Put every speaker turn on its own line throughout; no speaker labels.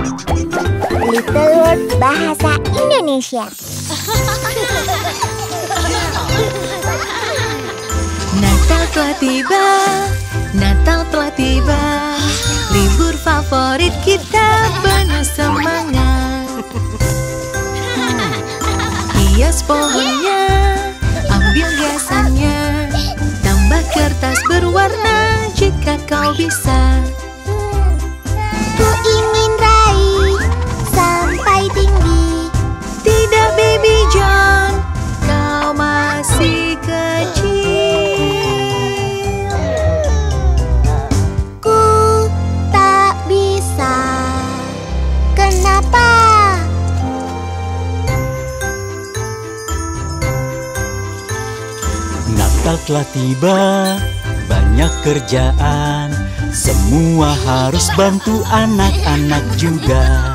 Little Word Bahasa Indonesia.
Natal telah tiba, Natal telah tiba. Libur favorit kita penuh semangat. Hias pohonnya, ambil hiasannya, tambah kertas berwarna jika kau bisa.
Ku ingin raih sampai tinggi.
Tidak, Baby John, kau masih kecil.
Ku tak bisa. Kenapa?
Natal telah tiba, banyak kerjaan. Semua harus bantu anak-anak juga.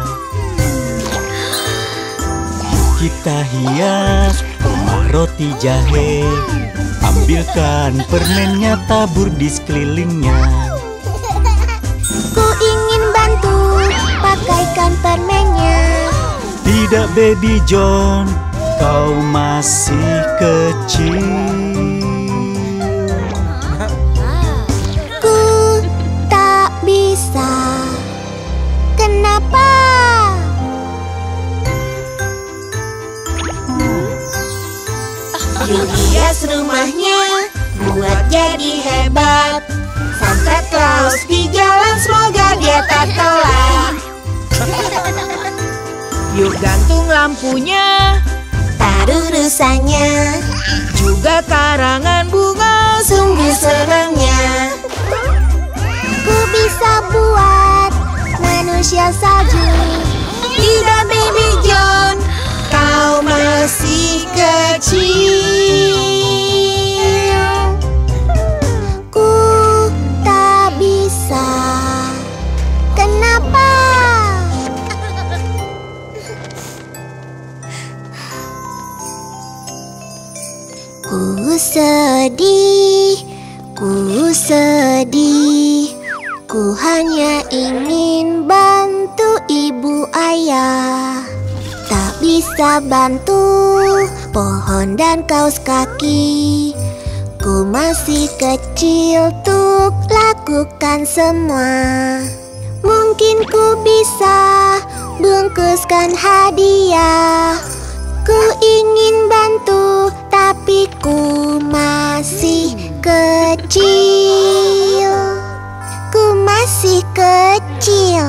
Kita hias rumah roti jahe. Ambilkan permennya, tabur di sekelilingnya.
Ku ingin bantu pakaikan permennya.
Tidak, Baby John, kau masih kecil.
Ku tak bisa. Kenapa? Hias rumahnya, buat jadi hebat. Santa Claus di jalan, semoga dia tak telat.
Yuk gantung lampunya,
Taruh rusanya,
juga karangan bunga.
sungguh senangnya. Ku bisa buat manusia salju. Tidak, Baby John, kau masih kecil. Ku tak bisa. Kenapa? Ku sedih, ku sedih. Ku hanya ingin bantu ibu ayah. Tak bisa bantu pohon dan kaus kaki. Ku masih kecil untuk lakukan semua. Mungkin ku bisa bungkuskan hadiah. Ku ingin bantu, tapi ku masih kecil. Ku masih kecil.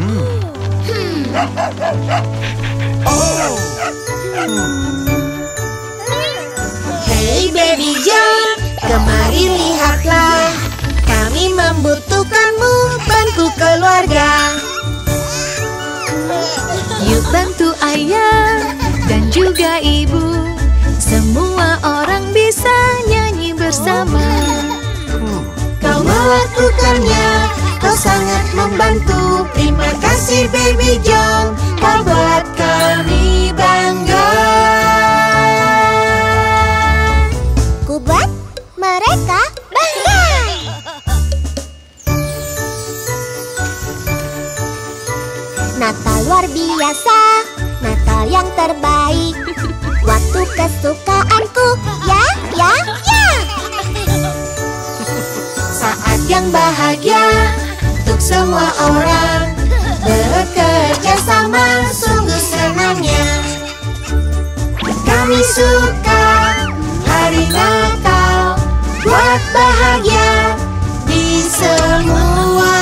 Hey Baby John, kemari lihatlah. Kami membutuhkanmu, bantu keluarga.
Yuk bantu ayah dan juga ibu. Semua orang bisa nyanyi bersama.
Kau melakukannya, kau sangat membantu. Terima kasih Baby John, kau buat kami bangga. Ku buat mereka bangga. Natal luar biasa, Natal yang terbaik. Waktu kesukaanku, ya, ya, ya. Saat yang bahagia untuk semua orang. Bekerja sama, sungguh senangnya. Kami suka hari Natal, buat bahagia di semua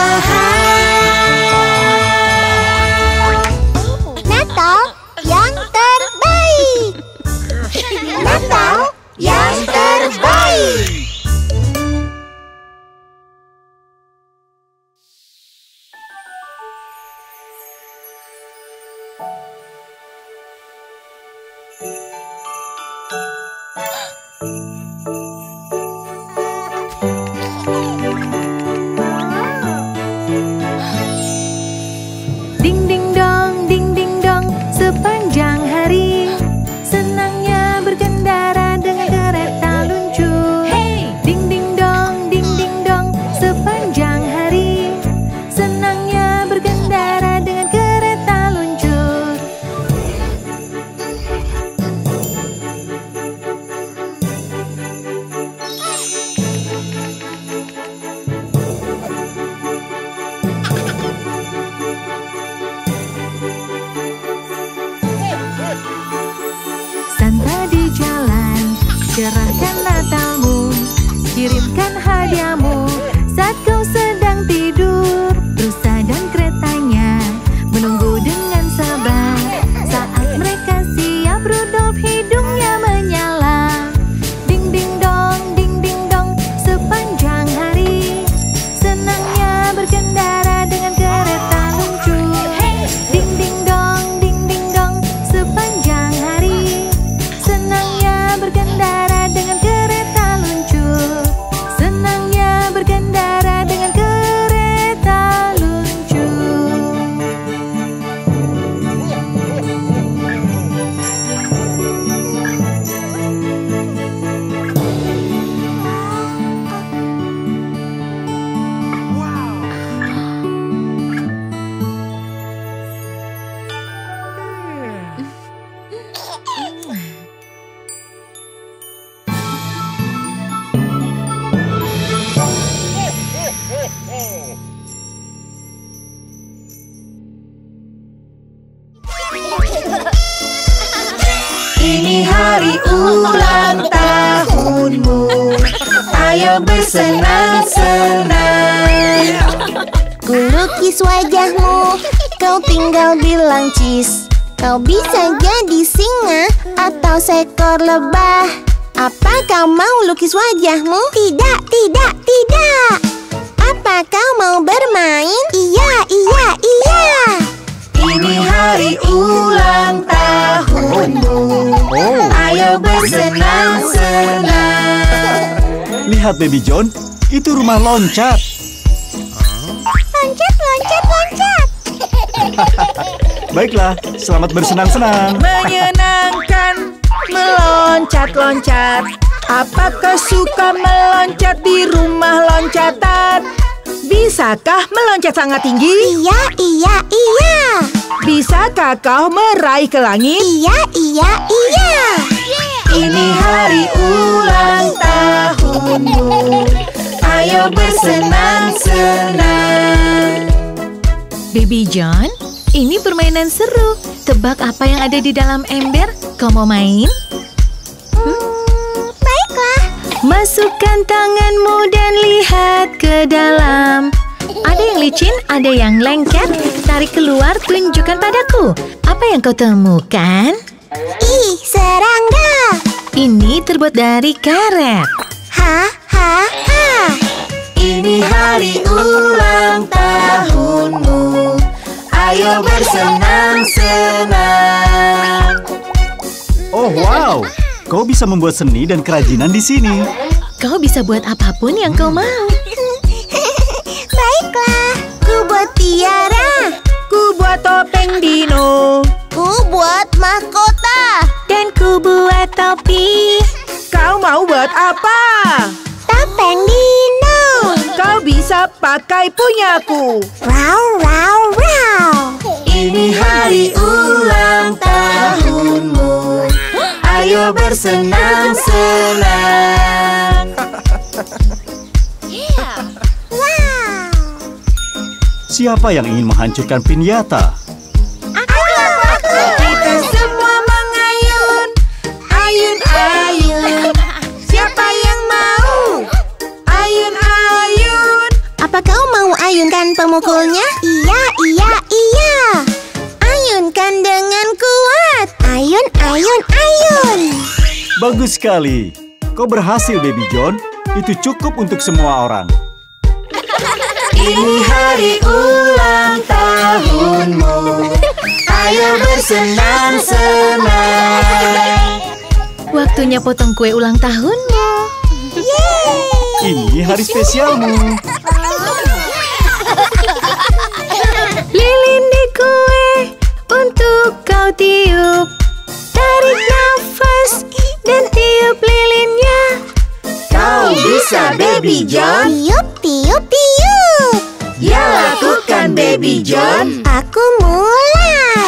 hal. Natal yang terbaik. Natal yang terbaik.
Ding ding dong, sepanjang hari senangnya berkendara dengan kereta luncur. Hey! Ding ding dong, sepanjang hari senangnya berkendara dengan kereta cerahkan Natalmu, kirimkan hadiahmu saat kau sedang tidur. Rusa dan keretanya menunggu dengan sabar. Saat mereka siap, Rudolf hidungnya menyala. Ding ding dong, sepanjang hari senangnya berkendara dengan kereta luncur. Ding ding dong, sepanjang hari senangnya berkendara dengan kereta luncur. Senangnya berkendara dengan kereta luncur.
Ini hari ulang tahunmu, ayo bersenang-senang. Ku lukis wajahmu, kau tinggal bilang cheese. Kau bisa jadi singa atau seekor lebah. Apa kau mau lukis wajahmu? Tidak, tidak, tidak. Apa kau mau bermain? Iya, iya, iya. Ini hari ulang tahunmu, ayo bersenang-senang.
Lihat Baby John, itu rumah loncat.
Loncat, loncat, loncat.
Baiklah, selamat bersenang-senang.
Menyenangkan meloncat-loncat. Apakah suka meloncat di rumah loncatan? Bisakah meloncat sangat tinggi?
Iya, iya, iya.
Bisakah kau meraih ke langit?
Iya, iya, iya. Ini hari ulang tahunmu, ayo bersenang-senang.
Baby John, ini permainan seru. Tebak apa yang ada di dalam ember? Kau mau main?
Baiklah.
Masukkan tanganmu dan lihat ke dalam. Ada yang licin, ada yang lengket. Tarik keluar, tunjukkan padaku. Apa yang kau temukan?
Ih, serangga.
Ini terbuat dari karet.
Ha, ha, ha. Ini hari ulang tahunmu, ayo bersenang-senang.
Oh wow, kau bisa membuat seni dan kerajinan di sini.
Kau bisa buat apapun yang kau mau.
Baiklah, ku buat tiara,
Ku buat topeng dino.
ku buat mahkota.
Dan ku buat topi.
Kau mau buat apa?
Topeng dino.
Kau bisa pakai punyaku.
Rau, rau, rau. Ini hari ulang tahunmu, ayo bersenang-senang. Wow.
Siapa yang ingin menghancurkan pinyata?
Aku.
Kita semua mengayun. Ayun, ayun. Siapa yang mau? Ayun, ayun.
Apa kau mau ayunkan pemukulnya? Iya, iya, iya. Ayunkan dengan kuat. Ayun, ayun, ayun.
Bagus sekali. Kau berhasil Baby John. Itu cukup untuk semua orang.
Ini hari ulang tahunmu, ayo bersenang-senang.
Waktunya potong kue ulang tahunmu.
Yeay.
Ini hari spesialmu.
Lilin di kue untuk kau tiup. Tarik nafas dan tiup lilinnya.
Kau bisa, Baby John. Tiup, tiup, tiup.
Ya, lakukan, Baby John.
Aku mulai.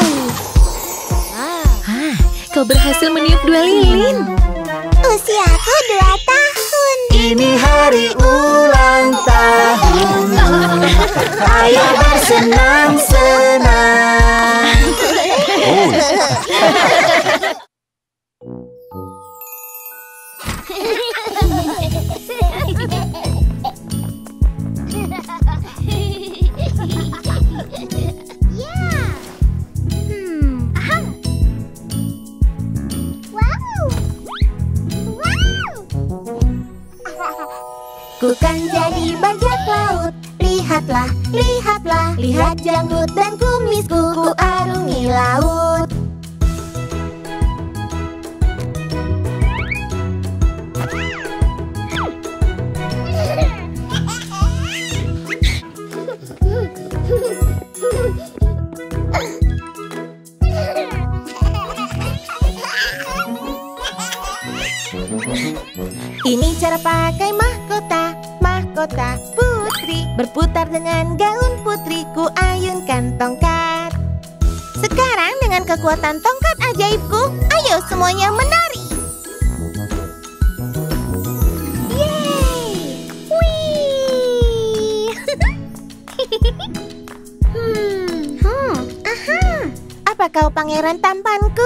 Kau berhasil meniup 2 lilin.
Usiaku 2 tahun.
Ini hari ulang tahunmu.
Ayo bersenang-senang.
Oh,
bukan jadi bajak laut. Lihatlah, lihatlah, lihat janggut dan kumisku, ku arungi laut. Ini cara pakai mahkota, mahkota putri. Berputar dengan gaun putri, ku ayunkan tongkat. Sekarang dengan kekuatan tongkat ajaibku, ayo semuanya menari. Yeay! Wih! Aha! Apa kau pangeran tampanku?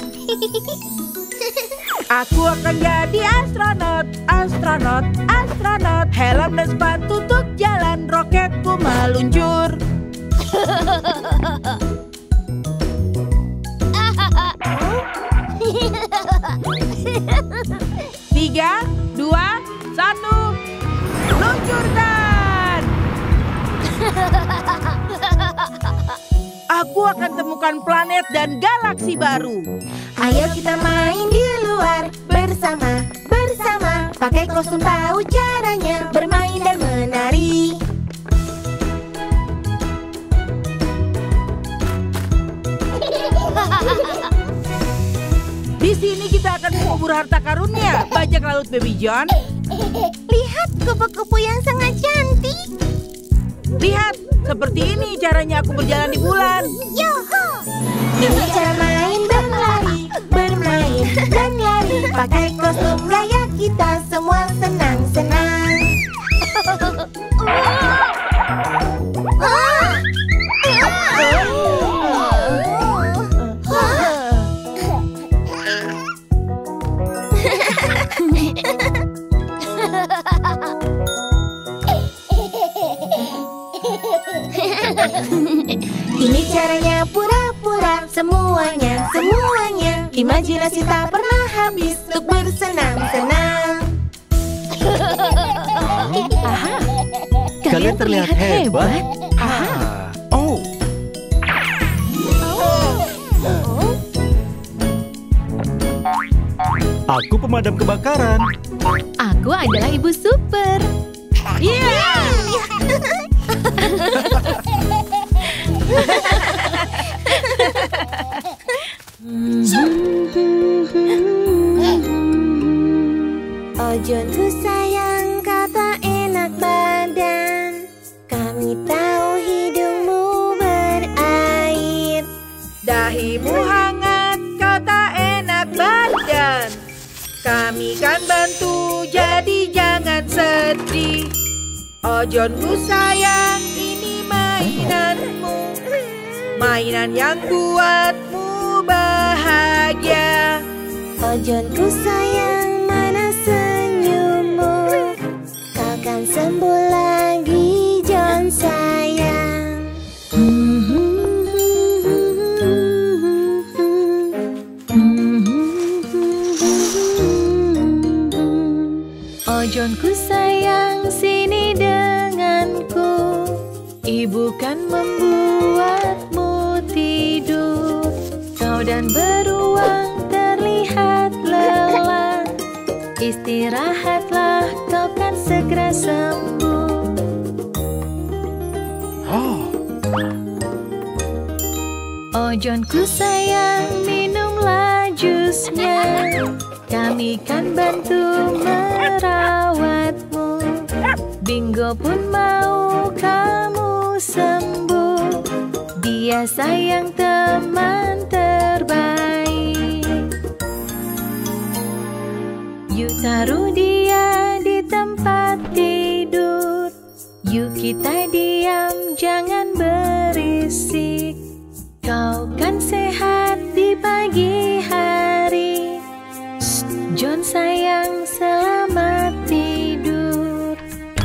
Aku akan jadi astronot, astronot, astronot. Helm dan sepatu untuk jalan, roketku meluncur. 3, 2, 1, luncurkan! Aku akan temukan planet dan galaksi baru.
Ayo kita main di luar bersama, bersama. Pakai kostum tahu caranya bermain dan menari.
Di sini kita akan mengubur harta karunnya, bajak laut Baby John.
Lihat kupu-kupu yang sangat cantik.
Lihat, seperti ini caranya aku berjalan di bulan.
Yoho! Ini cara main dan lari, bermain dan lari. Pakai kostum gaya kita semua senang-senang. Ini caranya pura-pura, semuanya, semuanya. Imajinasi tak pernah habis untuk bersenang-senang.
Aha.
Kalian terlihat hebat. Oh, aku pemadam kebakaran.
Aku adalah ibu super.
Oh Johnku sayang, kau tak enak badan. Kami tahu hidungmu berair.
Dahimu hangat, kau tak enak badan. Kami kan bantu, jadi jangan sedih. Oh Johnku sayang, ini mainanmu, mainan yang buatmu bahagia.
Oh Johnku sayang, mana senyummu? Kau kan sembuh lagi John sayang.
Oh Johnku sayang, sini denganku. Ibu kan membuatmu tidur. Kau dan beruang terlihat lelah. Istirahatlah, kau kan segera sembuh. Oh Johnku sayang, minumlah jusnya. Kami kan bantu merawatmu. Bingo pun mau kamu sembuh. Dia sayang teman terbaik. Yuk taruh dia di tempat tidur. Yuk kita diam, jangan berisik. Kau kan sehat di pagi hari. Shh, John sayang, selamat tidur.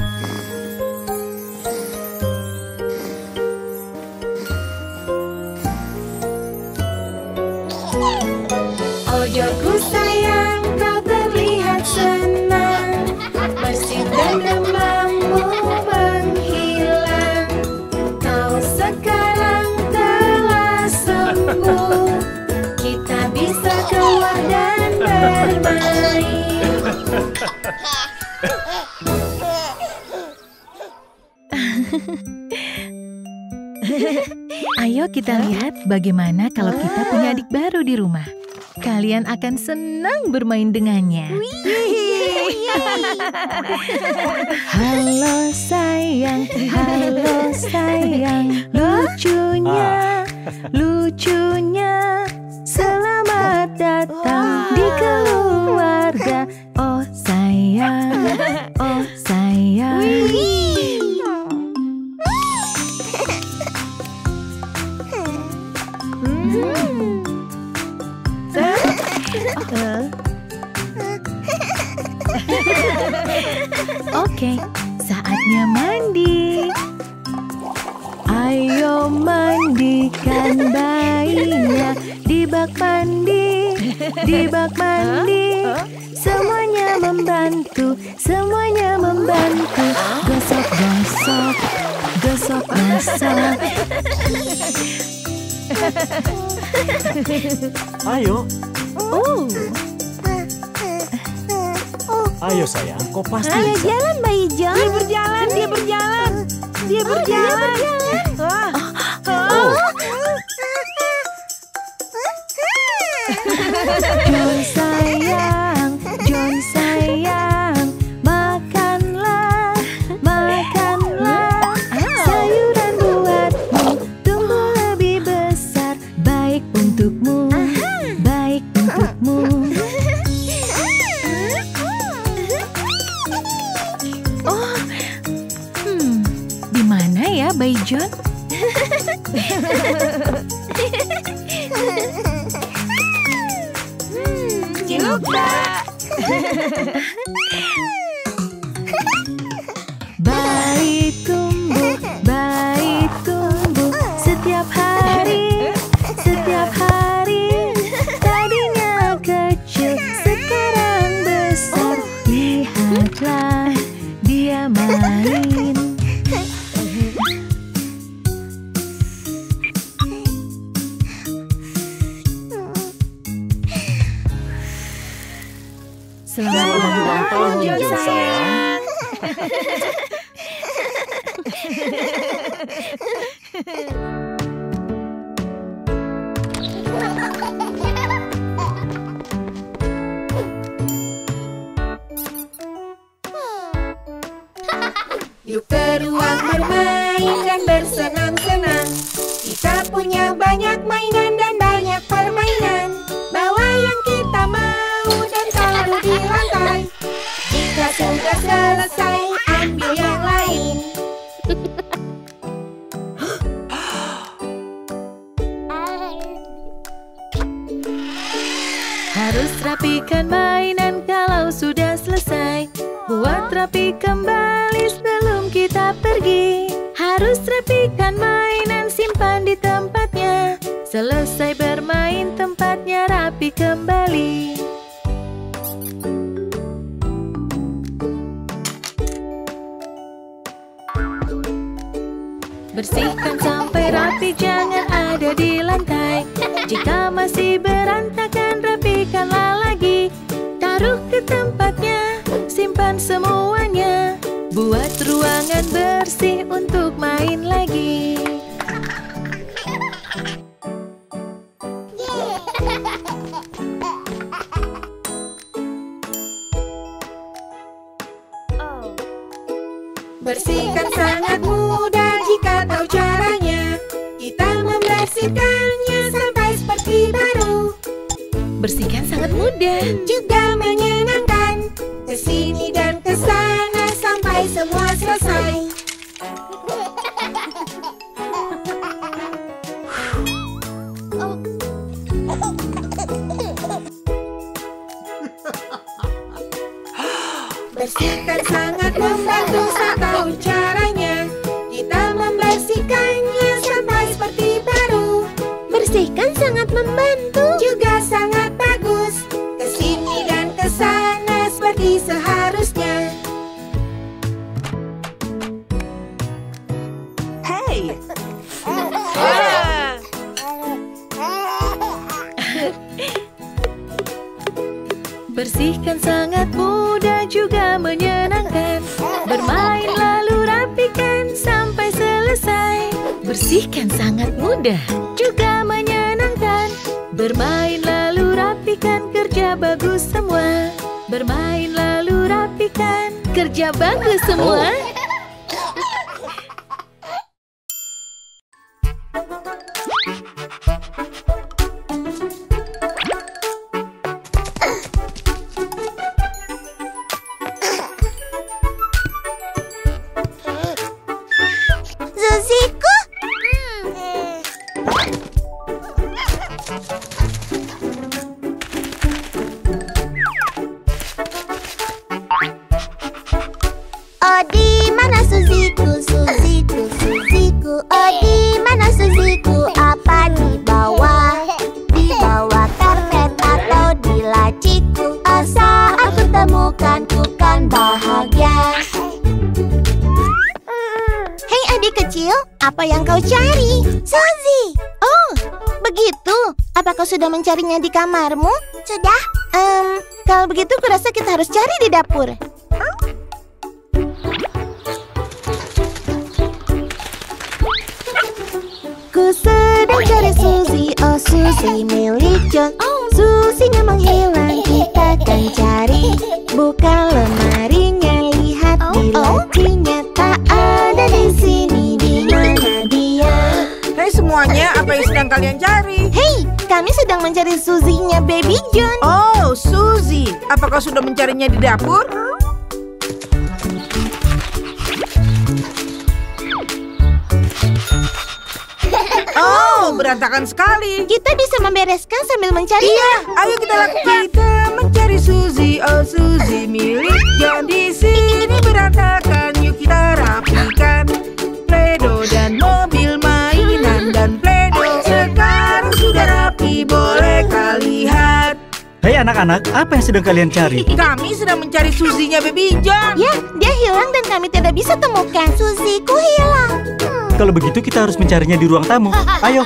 Oh Johnku sayang, kau terlihat senang. Bersih dan demam
Ayo kita lihat bagaimana kalau kita punya adik baru di rumah. Kalian akan senang bermain dengannya. Halo sayang, lucunya, selamat datang di keluarga. Oh sayang. Oke, saatnya mandi. Ayo mandikan bayinya di bak mandi. Semuanya membantu. Gosok.
Ayo. Ayo sayang, kau pasti
Ayo
bisa.
jalan Bayi John.
Dia berjalan.
John sayang, makanlah. Sayuran buatmu tumbuh lebih besar. Baik untukmu. Di mana ya Bayi John?
Ciluka.
Bayi tumbuh setiap hari. Tadinya kecil, sekarang besar. Lihatlah dia main. Selamat ulang tahun,
John sayang.
Yuk ke ruang bermain dan bersenang-senang. Kita punya banyak mainan dan banyak permainan. Bawa yang kita mau dan taruh di lantai. Jika sudah selesai, ambil yang lain.
Harus rapikan mainan kalau sudah selesai. Buat rapi kembali sebelum kita pergi. Harus rapikan mainan, simpan di tempatnya. Selesai bermain, tempatnya rapi kembali. Bersihkan sampai rapi, jangan ada di lantai. Jika masih berantakan, rapikanlah lagi. Taruh ke tempatnya, simpan semuanya. Buat ruangan bersih untuk main lagi.
Bersihkan sangat mudah jika tahu caranya. Kita membersihkannya sampai seperti baru.
Bersihkan sangat mudah.
Juga menyenangkan. Kesini dan kesana sampai semua selesai. Bersihkan sangat membantu saat tahu caranya. Kita membersihkannya sampai seperti baru. Bersihkan sangat membantu. Juga sangat bagus. Kesini dan kesana seperti seharusnya.
Hey.
Bersihkan sangat mudah, juga menyenangkan. Bermain lalu rapikan sampai selesai. Membersihkan sangat mudah, juga menyenangkan. Bermain lalu rapikan, kerja bagus semua. Bermain lalu rapikan, kerja bagus semua.
Suziku. Oh, di mana Suziku, Suziku, Suziku? Oh, di mana Suziku? Apa di bawah? Di bawah karpet atau di laciku? Asa aku temukan, ku kan bahagia. Hei adik kecil, apa yang kau cari? Suzy. Oh, begitu. Apa kau sudah mencarinya di kamarmu? Sudah. Kalau begitu kurasa kita harus cari di dapur. Ku sedang cari Suzy, oh Suzy milik John. Suzy-nya menghilang, kita akan cari. Buka lemarinya, lihat di lacinya. Tak ada di sini, di mana dia?
Hei semuanya, apa yang sedang kalian cari?
Hei, kami sedang mencari Suzy-nya Baby John.
Oh, Suzy. Apakah sudah mencarinya di dapur? Oh, berantakan sekali.
Kita bisa membereskan sambil mencari.
Iya, ayo kita lakukan. Kita mencari Suzy, oh Suzy milik John. Di sini berantakan, yuk kita rapikan. Play-Doh dan mobil mainan dan Play-Doh sekarang sudah rapi, boleh kau lihat.
Hei anak-anak, apa yang sedang kalian cari?
Kami sedang mencari Suzy-nya Baby John.
Ya, dia hilang dan kami tidak bisa temukan. Suzy-ku hilang.
Kalau begitu kita harus mencarinya di ruang tamu. Ayo.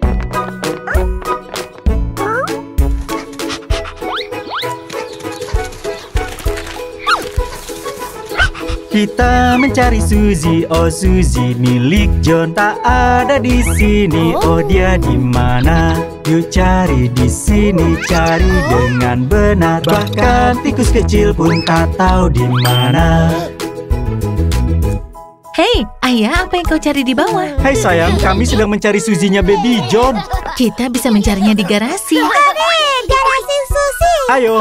Kita mencari Suzy, oh Suzy milik John. Tak ada di sini, oh dia di mana? Yuk cari di sini, cari dengan benar. Bahkan tikus kecil pun tak tahu di mana.
Hei, ayah, apa yang kau cari di bawah?
Hai sayang, kami sedang mencari Suzy-nya Baby John.
Kita bisa mencarinya di garasi.
Garasi Suzy.
Ayo.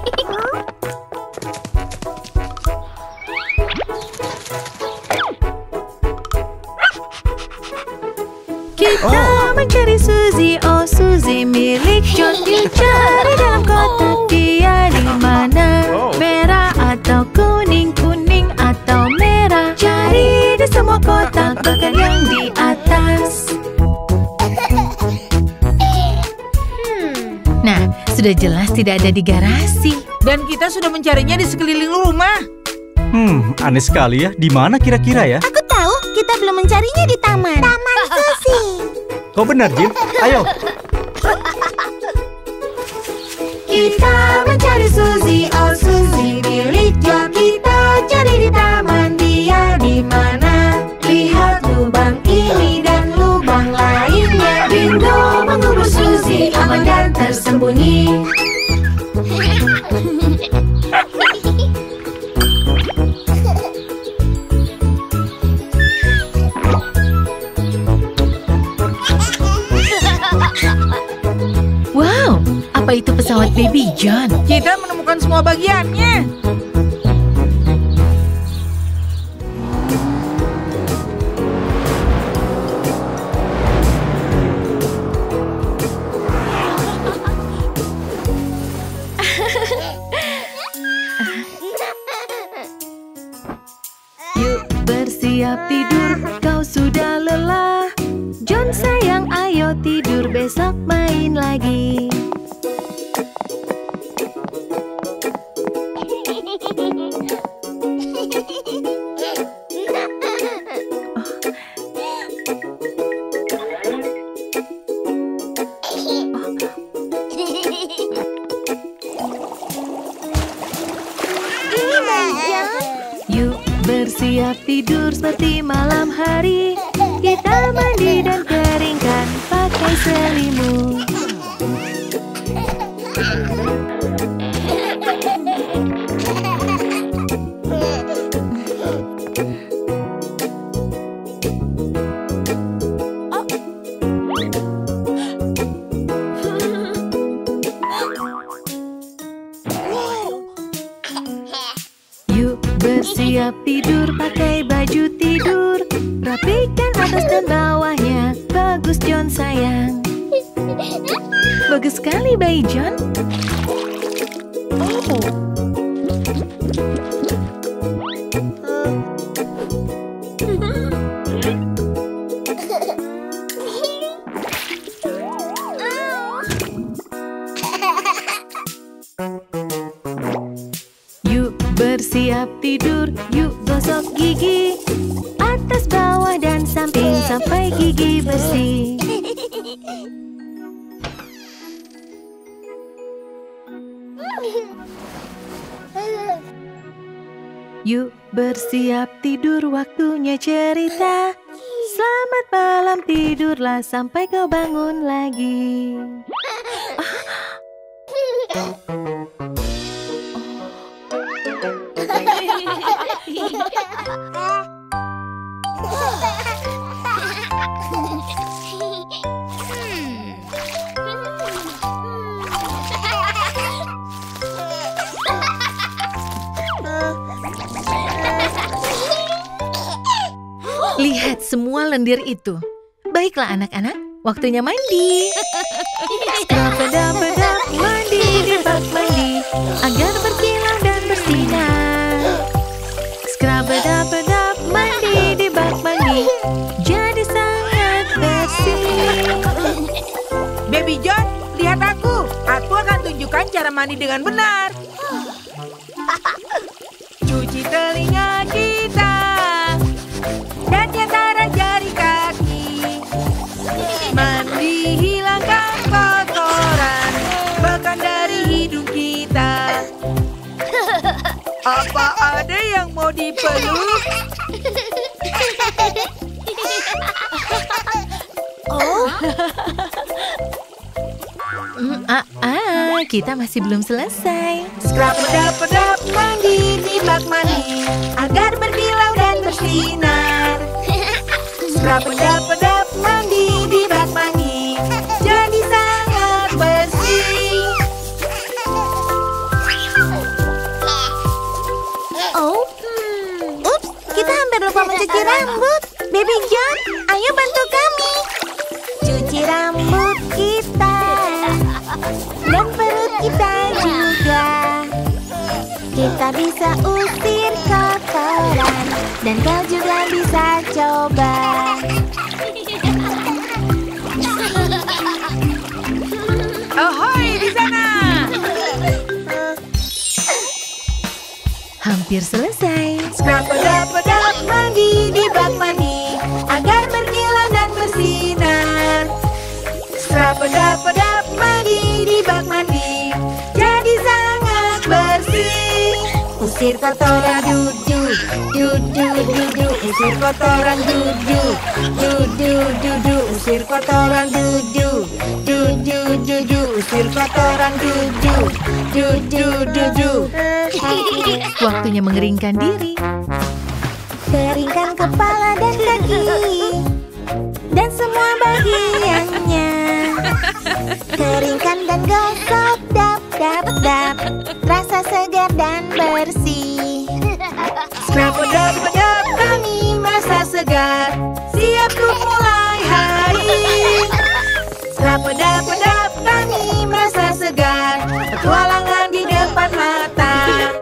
Kita mencari Suzy, oh Suzy milik John. Dicari dalam kotak, dia di mana? Merah atau kuning, kuning atau merah? Cari di semua kotak, bahkan yang di atas. Nah, sudah jelas tidak ada di garasi.
Dan kita sudah mencarinya di sekeliling rumah.
Aneh sekali ya. Di mana kira-kira ya?
Aku tahu, kita belum mencarinya di taman. Taman Suzy.
Kau benar, Jin. Ayo.
Kita mencari Suzy, oh Suzy milik John. Kita cari di taman, dia di mana? Lihat lubang ini dan lubang lainnya. Bingo mengubur Suzy, aman dan tersembunyi.
Wow, apa itu pesawat Baby John?
Kita menemukan semua bagiannya.
Yuk bersiap tidur, kau sudah lelah. John sayang, ayo tidur, besok main lagi. Yuk bersiap tidur seperti malam hari. Kita Segera mandi dan keringkan pakai selimut. Bersiap tidur pakai baju tidur. Rapikan atas dan bawahnya. Bagus John sayang. Bagus sekali bayi John. Bersiap tidur, yuk gosok gigi. Atas, bawah, dan samping sampai gigi bersih. Yuk bersiap tidur, waktunya cerita. Selamat malam, tidurlah sampai kau bangun lagi. Lihat semua lendir itu. Baiklah anak-anak, waktunya mandi. Scrub-a-dub-a-dub, mandi di bak mandi agar berkilau dan bersinar. Scrub-a-dub-a-dub, mandi di bak mandi jadi sangat bersih.
Baby John, lihat aku. Aku akan tunjukkan cara mandi dengan benar. Cuci telinga kita dan di antara jari kaki. Mandi, hilangkan kotoran bahkan dari hidung kita. Apa ada yang mau dipeluk?
Kita masih belum selesai.
Scrub-a-dub-a-dub, mandi di bak mandi agar berkilau dan bersinar. Scrub-a-dub-a-dub, mandi di bak mandi jadi sangat bersih.
Ups, kita hampir lupa mencuci rambut. Baby John, ayo bantu kami. Cuci rambut kita dan perut kita juga. Kita bisa usir kotoran dan kau juga bisa coba.
Ahoy di sana.
Hampir selesai.
Scrub-a-dub-a-dub, mandi di bak mandi agar berkilau dan bersinar. Scrub-a-dub-a-dub, mandi di bak mandi jadi sangat bersih. Usir kotoran dudu, dudu, dudu. Usir kotoran dudu, dudu, dudu. Usir kotoran dudu, dudu, dudu. Usir kotoran dudu, dudu, dudu.
Waktunya mengeringkan diri.
Keringkan kepala dan kaki dan semua bagiannya. Keringkan dan gosok, dap, dap, dap. Rasa segar dan bersih.
Scrub-a-dub-a-dub, kami merasa segar, siap untuk mulai hari. Scrub-a-dub-a-dub, kami merasa segar, petualangan di depan mata.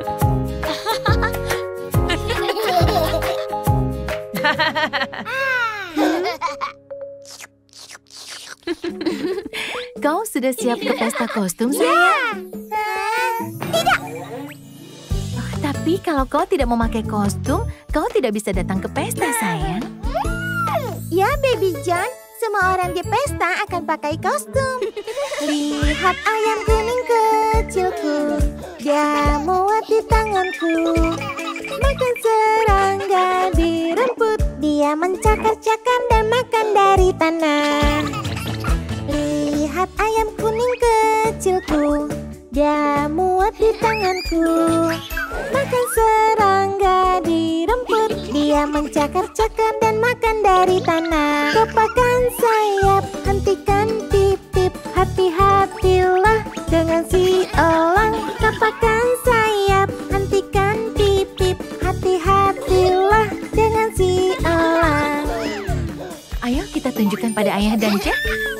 Kau sudah siap ke pesta kostum, sayang?
Tidak.
Tapi kalau kau tidak memakai kostum, kau tidak bisa datang ke pesta, sayang.
Ya, Baby John. Semua orang di pesta akan pakai kostum. Lihat ayam kuning kecilku. Dia muat di tanganku. Makan serangga di rumput. Dia dia mencakar-cakar dan makan dari tanah. Lihat ayam kuning kecilku, dia muat di tanganku. Makan serangga di rumput, dia mencakar-cakar dan makan dari tanah. Kepakan sayap, hentikan pip-pip, hati-hatilah dengan si elang. Kepakan sayap, hentikan pip-pip, hati-hatilah dengan si elang.
Ayo kita tunjukkan pada ayah dan Jack.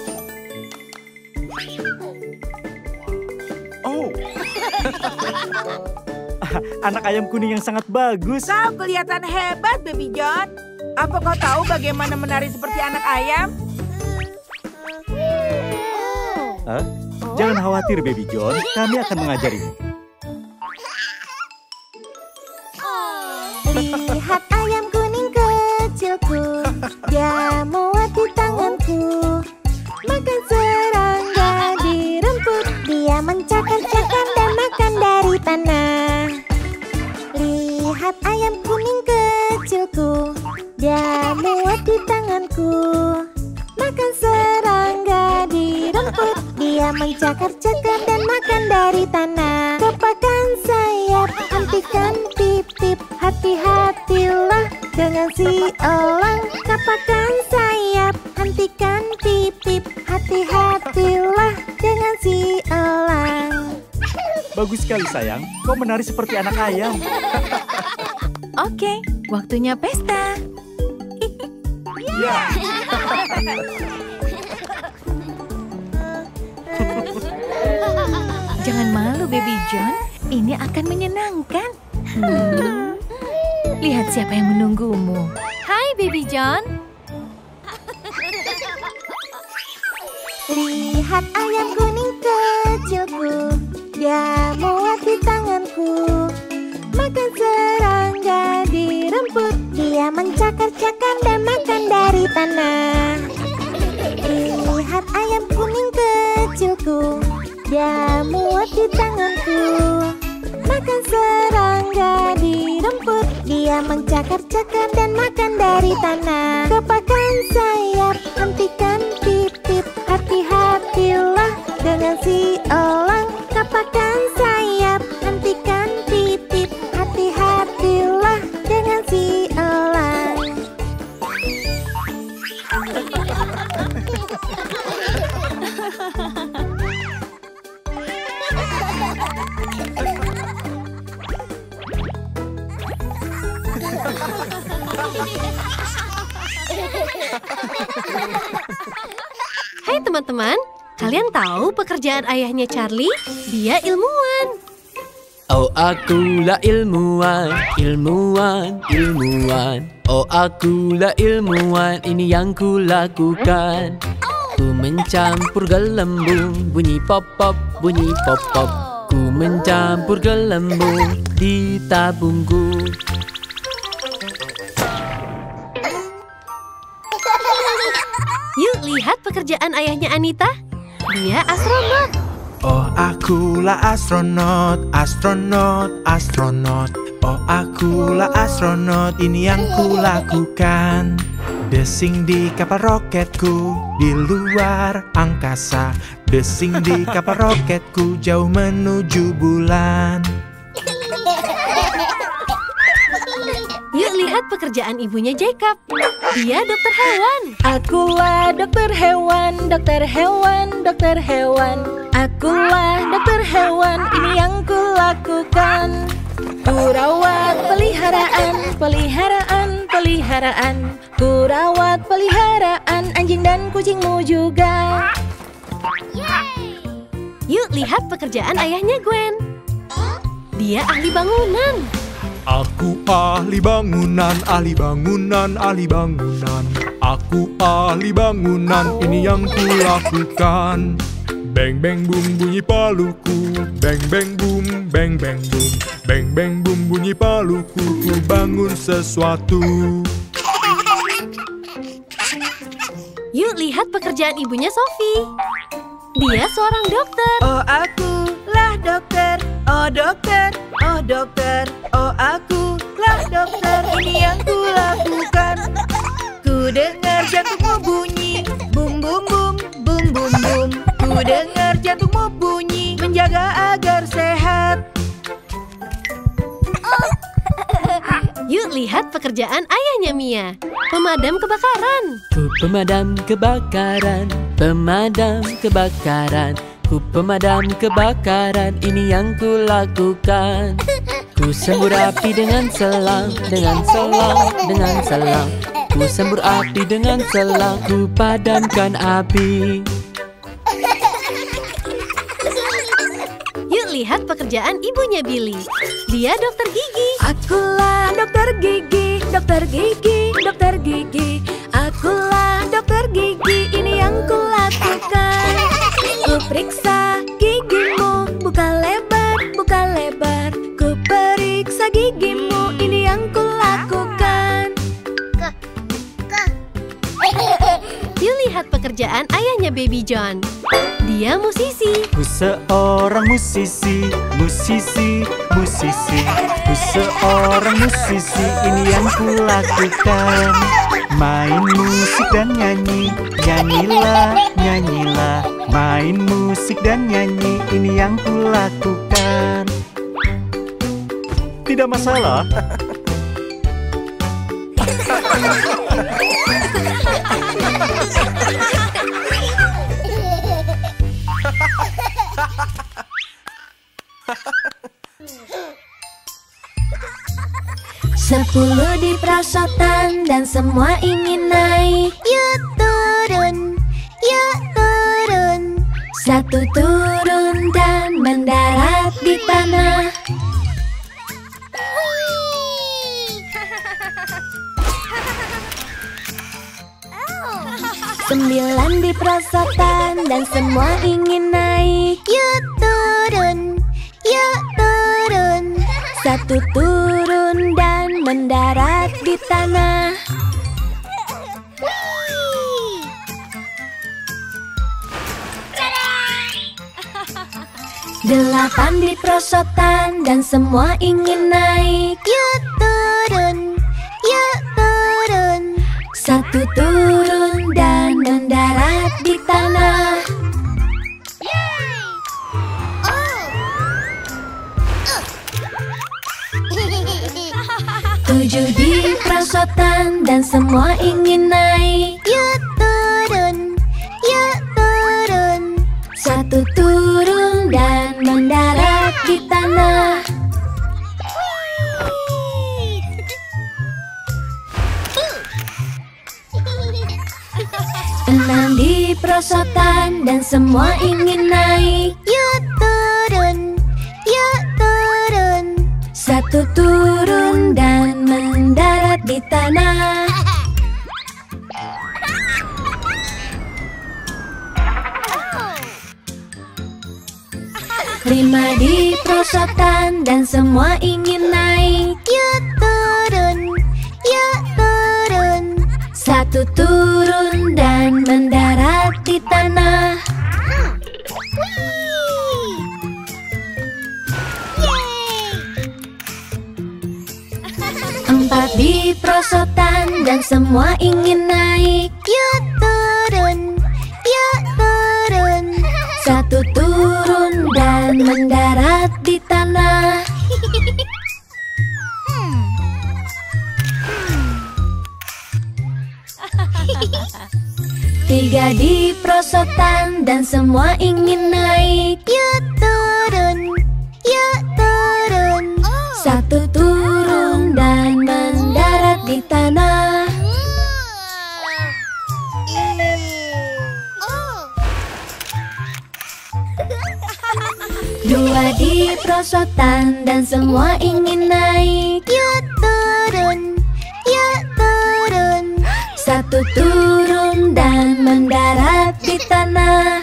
Anak ayam kuning yang sangat bagus.
Kau kelihatan hebat, Baby John. Apa kau tahu bagaimana menari seperti anak ayam?
Jangan khawatir, Baby John. Kami akan mengajarimu.
Lihat ayam kuning kecilku, dia muat di tanganku. Makan serangga di rumput, dia mencakar-cakar dan makan dari tanah. Lihat ayam kuning kecilku, dia muat di tanganku. Makan serangga di rumput, dia mencakar-cakar dan makan dari tanah. Kepakan sayap, hentikan pip-pip, hati-hatilah dengan si elang. Kepakan sayap, hentikan pip-pip, hati-hatilah dengan si elang.
Bagus sekali, sayang. Kau menari seperti anak ayam.
Oke, waktunya pesta.
Ya.
Jangan malu, Baby John. Ini akan menyenangkan. Lihat siapa yang menunggumu. Hai, Baby John.
Lihat ayam kuning kecilku, dia muat di tanganku. Makan serangga di rumput, dia mencakar-cakar dan makan dari tanah. Lihat ayam kuning kecilku, dia muat di tanganku. Makan serangga di rumput, dia mencakar-cakar dan makan dari tanah. Kepakan sayap, hentikan pip-pip, hati-hatilah dengan si elang. Kepakan sayap, hentikan pip-pip, hati-hatilah dengan si elang.
Hai teman-teman, kalian tahu pekerjaan ayahnya Charlie? Dia ilmuwan.
Oh akulah ilmuwan, ilmuwan, ilmuwan. Oh akulah ilmuwan, ini yang kulakukan. Ku mencampur gelembung, bunyi pop-pop, bunyi pop-pop. Ku mencampur gelembung di tabungku.
Yuk lihat pekerjaan ayahnya Anita. Dia astronot.
Oh akulah astronot, astronot, astronot. Oh akulah astronot, ini yang kulakukan. Desing di kapal roketku, di luar angkasa. Desing di kapal roketku, jauh menuju bulan.
Yuk lihat pekerjaan ibunya Jacob. Dia dokter hewan.
Akulah dokter hewan, dokter hewan, dokter hewan. Akulah dokter hewan, ini yang kulakukan. Kurawat peliharaan, peliharaan, peliharaan. Kurawat peliharaan anjing dan kucingmu juga.
Yuk lihat pekerjaan ayahnya Gwen. Dia ahli bangunan.
Aku ahli bangunan, ahli bangunan, ahli bangunan. Aku ahli bangunan, ini yang kulakukan. Bang bang boom bunyi paluku, bang bang boom, bang bang boom, bang bang boom bunyi paluku, ku bangun sesuatu.
Yuk lihat pekerjaan ibunya Sophie. Dia seorang dokter.
Oh akulah dokter, oh dokter, oh dokter. Oh akulah dokter, ini yang kulakukan.
Ku dengar jantungmu bunyi, bum bum bum, bum bum bum. Ku dengar jantungmu bunyi, menjaga agar sehat.
Yuk lihat pekerjaan ayahnya Mia. Pemadam kebakaran.
Ku pemadam kebakaran, pemadam kebakaran. Ku pemadam kebakaran, ini yang ku lakukan. Ku sembur api dengan selang, dengan selang, dengan selang. Ku sembur api dengan selang, ku padamkan api.
Yuk lihat pekerjaan ibunya Billy. Dia dokter gigi.
Akulah dokter gigi, dokter gigi, dokter gigi. Akulah dokter gigi, ini yang ku lakukan. Ku periksa gigimu, buka lebar, buka lebar. Ku periksa gigimu, ini yang ku lakukan.
Yuk lihat pekerjaan ayahnya Baby John. Dia musisi.
Ku seorang musisi, musisi, musisi. Ku seorang musisi, ini yang ku lakukan. Main musik dan nyanyi, nyanyilah, nyanyilah. Main musik dan nyanyi, ini yang ku lakukan. Tidak masalah.
Sepuluh di perosotan dan semua ingin naik. Yuk turun, yuk turun. Satu turun dan mendarat di tanah. Sembilan di perosotan dan semua ingin naik. Yuk turun, yuk turun. Satu turun dan mendarat di tanah. Delapan di perosotan dan semua ingin naik. Yuk turun, yuk turun. Satu turun dan mendarat di tanah. Tujuh di perosotan dan semua ingin naik. Yuk turun, yuk turun. Satu turun dan mendarat di tanah. Enam di perosotan dan semua ingin naik. Yuk turun, yuk turun. Satu turun dan mendarat di tanah. Lima di perosotan dan semua ingin naik. Yuk turun, yuk turun. Satu turun dan mendarat di tanah. Empat di perosotan dan semua ingin naik. Yuk turun, yuk turun. Satu turun dan mendarat di tanah. Tiga di perosotan dan semua ingin naik. Yuk turun, yuk turun. Satu turun dan mendarat di tanah. Dua di perosotan dan semua ingin naik. Yuk turun, yuk turun. Satu turun dan mendarat di tanah.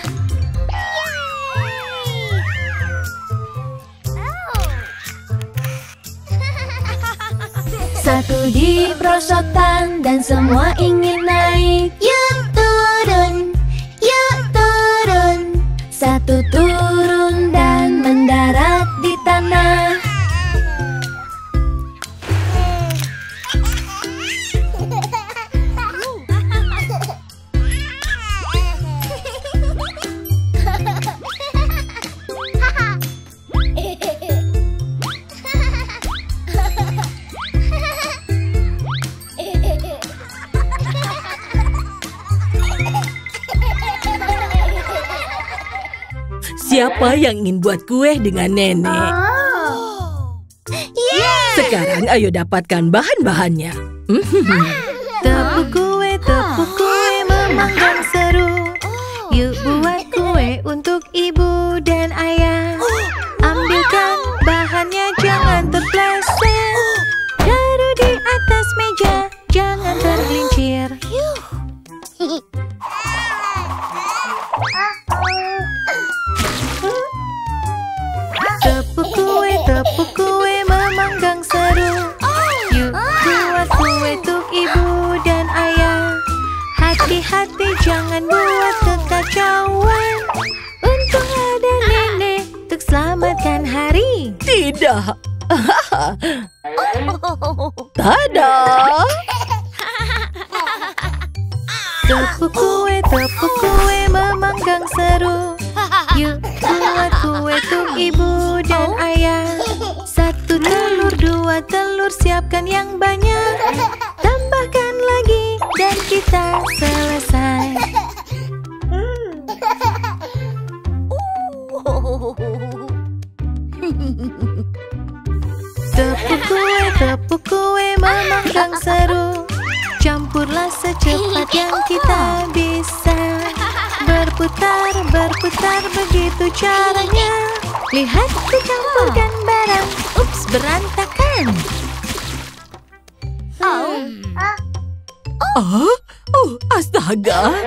Satu di perosotan dan semua ingin naik. Yuk turun, yuk turun. Satu turun dan mendarat di tanah.
Siapa yang ingin buat kue dengan nenek? Sekarang ayo dapatkan bahan-bahannya.
Tepuk kue memanggang seru. Yuk buat kue untuk ibu dan ayah. Ambilkan bahannya, jangan terpleset. Taruh di atas meja, jangan tergelincir. Tepuk kue memanggang seru. Yuk buat kue untuk ibu dan ayah. Hati-hati jangan buat kekacauan. Untung ada nenek untuk selamatkan hari.
Tidak. Tada!
Tepuk kue memanggang seru. Yuk buat kue untuk ibu dan ayah. 1 telur, 2 telur, siapkan yang banyak. Tambahkan lagi dan kita selesai. Tepuk kue memanggang seru. Campurlah secepat yang kita bisa. Berputar, begitu caranya. Lihat, ku campurkan barang. Ups, berantakan.
Astaga.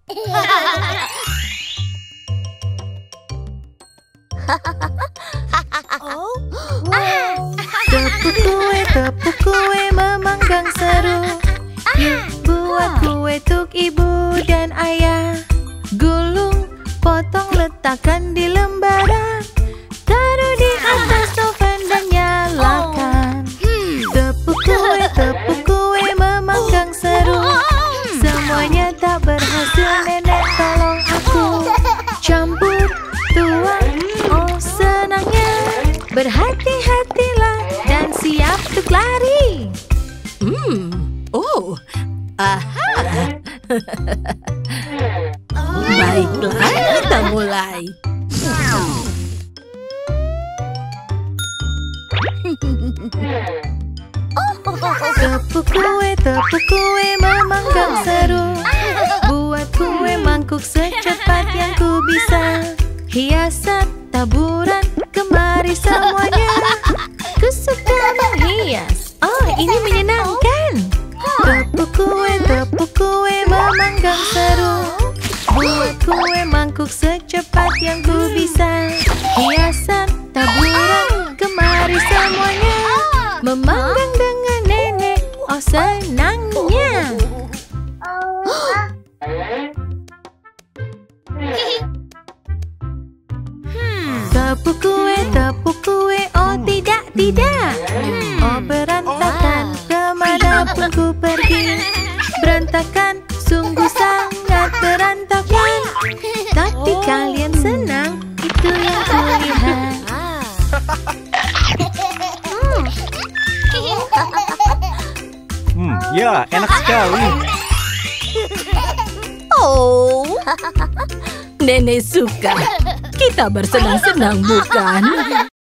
Tepuk kue memanggang seru. Yuk buat kue untuk ibu dan ayah. Gulung, potong, letakkan di lembaran. Taruh di atas oven dan nyalakan. Tepuk kue memanggang seru. Semuanya tak berhasil, nenek tolong aku. Campur, tuang, oh senangnya. Berhati-hatilah dan siap untuk lari.
Aha. Baiklah, kita mulai.
Tepuk kue memanggang seru. Buat kue mangkuk secepat yang ku bisa. Hiasan, taburan, kemari semuanya. Ku suka menghias. Oh, ini menyenangkan. Tepuk kue memanggang seru. Buat kue mangkuk secepat yang ku bisa. Hiasan, taburan, kemari semuanya. Memanggang dengan nenek, oh senangnya. Tepuk kue, oh tidak. Oh berantakan, kemanapun ku pergi. Berantakan, sungguh sangat berantakan. Tapi kalian senang, itu yang kulihat.
Ya, enak sekali.
Oh, nenek suka. Kita bersenang-senang, bukan?